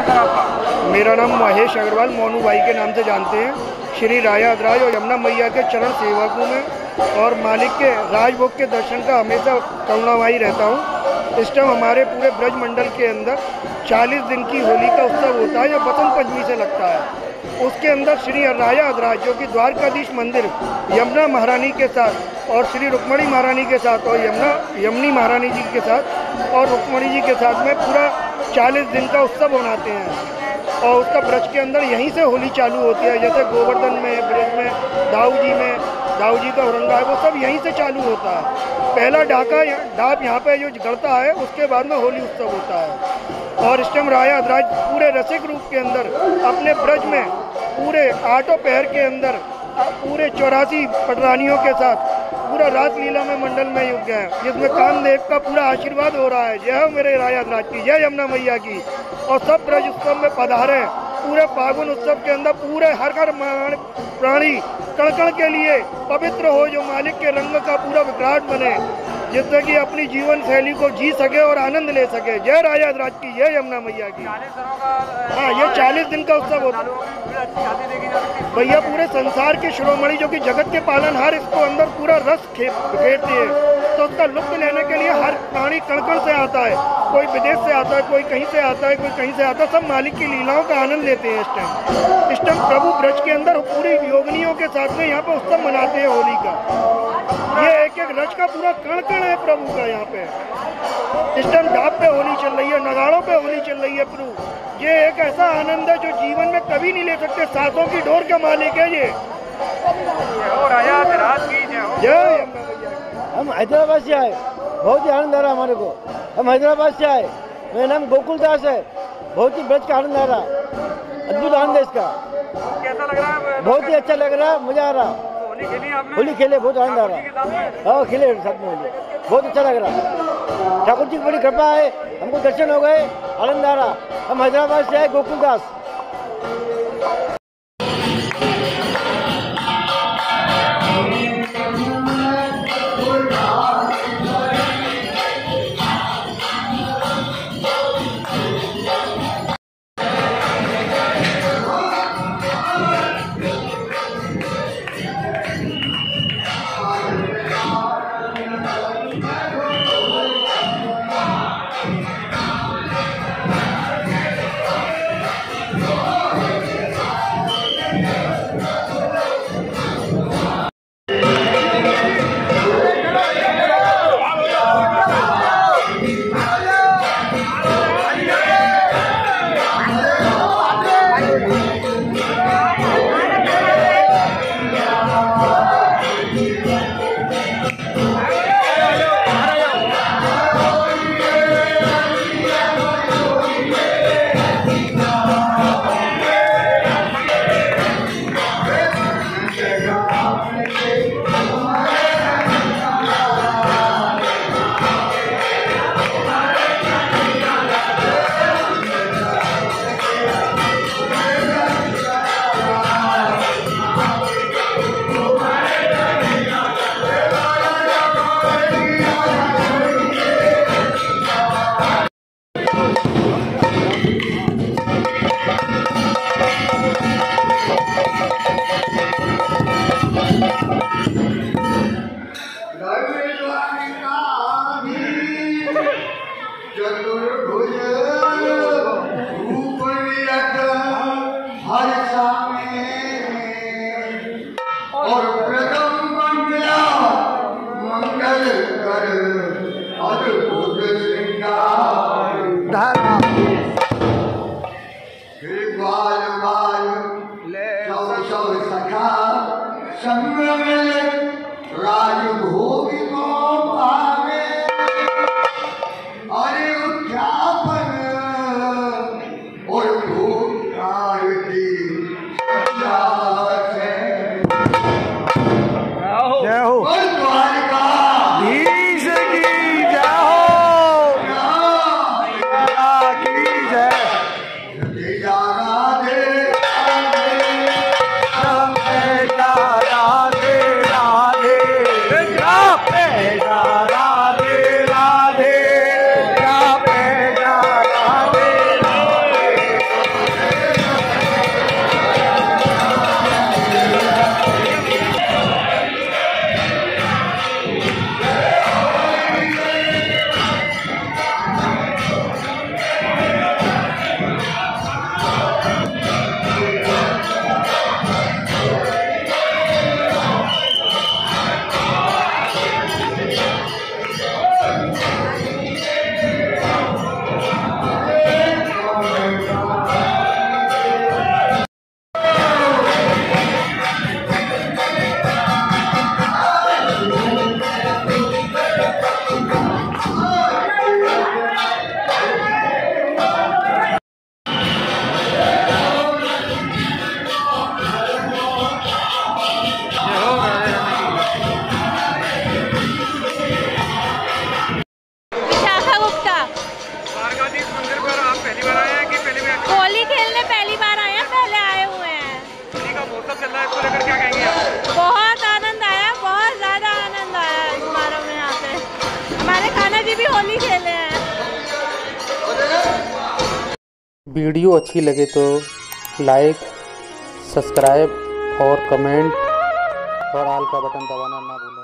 है सर आपका? मेरा नाम महेश अग्रवाल, मोनू भाई के नाम से जानते हैं। श्री रायाधिराज और यमुना मैया के चरण सेवक हूँ मैं, और मालिक के राजभोग के दर्शन का हमेशा करुणामयी रहता हूँ। इस टाइम हमारे पूरे ब्रज मंडल के अंदर 40 दिन की होली का उत्सव होता है, जो बसंत पंचमी से लगता है। उसके अंदर श्री रायाधिराज जो कि द्वारकाधीश मंदिर यमुना महारानी के साथ और श्री रुक्मणी महारानी के साथ और यमुनी महारानी जी के साथ और रुक्मणी जी के साथ में पूरा 40 दिन का उत्सव मनाते हैं। और उसका ब्रज के अंदर यहीं से होली चालू होती है, जैसे गोवर्धन में, ब्रज में, दाऊ जी का औरंगा है, वो सब यहीं से चालू होता है। पहला डाब यहाँ पे जो गड़ता है, उसके बाद में होली उत्सव होता है। और इस टाइम रायाधिराज पूरे रसिक रूप के अंदर अपने ब्रज में पूरे 8 पहर के अंदर पूरे 84 पटरानियों के साथ पूरा रास लीला में मंडल में युग गए, जिसमें कामदेव का पूरा आशीर्वाद हो रहा है। जय हो मेरे रायाधिराज की, जय यमुना मैया की। और सब ब्रज उत्सव में पधारे। पूरे फागुन उत्सव के अंदर पूरे हर प्राणी कण कण के लिए पवित्र हो, जो मालिक के रंग का पूरा विराट बने, जिससे कि अपनी जीवन शैली को जी सके और आनंद ले सके। जय रायाधिराज की, जय यमुना मैया की। हाँ, ये 40 दिन का उत्सव होता है भैया। पूरे संसार के शिरोमणि जो कि जगत के पालनहार इसको अंदर पूरा रस फेरते हैं, तो उसका लुत्फ लेने के लिए हर प्राणी कण कण से आता है। कोई विदेश से आता है, कोई कहीं से आता है, कोई कहीं से आता है। सब मालिक की लीलाओं का आनंद लेते हैं। इस टाइम प्रभु ब्रज के अंदर पूरी योगिनियों के साथ में यहाँ पे उत्सव मनाते हैं होली का। ये एक एक रज का पूरा कण कण है प्रभु का यहाँ पे। इस टाइम ढाब पे होली चल रही है, नगाड़ों पे होली चल रही है प्रभु। ये एक ऐसा आनंद है जो जीवन में कभी नहीं ले सकते। सातों की डोर का मालिक है ये। जय। हम हैदराबाद से आए, बहुत ही आनंद आ रहा हमारे को। हम हैदराबाद से आए, मेरा नाम गोकुल दास है। बहुत ही ब्रज का आनंद आ रहा, अद्भुत आनंद है इसका। कैसा लग रहा है? बहुत ही अच्छा लग रहा, मजा आ रहा। होली खेले, बहुत आनंद आ रहा। हाँ, खेले साथ में होली, बहुत अच्छा लग रहा। ठाकुर जी की बड़ी कृपा है, हमको दर्शन हो गए, आनंद आ रहा। हम हैदराबाद से आए, गोकुल दास। वीडियो अच्छी लगे तो लाइक, सब्सक्राइब और कमेंट और ऑल का बटन दबाना ना भूलें।